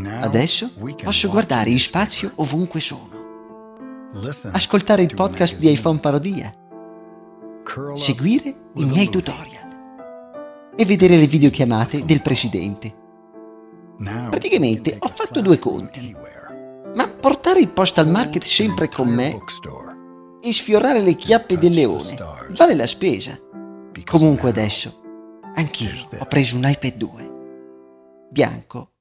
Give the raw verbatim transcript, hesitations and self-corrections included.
Adesso posso guardare in spazio ovunque sono, ascoltare il podcast di iPhone Parodia, seguire i miei tutorial e vedere le videochiamate del presidente. Praticamente ho fatto due conti, ma portare il postal market sempre con me e sfiorare le chiappe del leone vale la spesa. Comunque adesso anch'io ho preso un iPad due bianco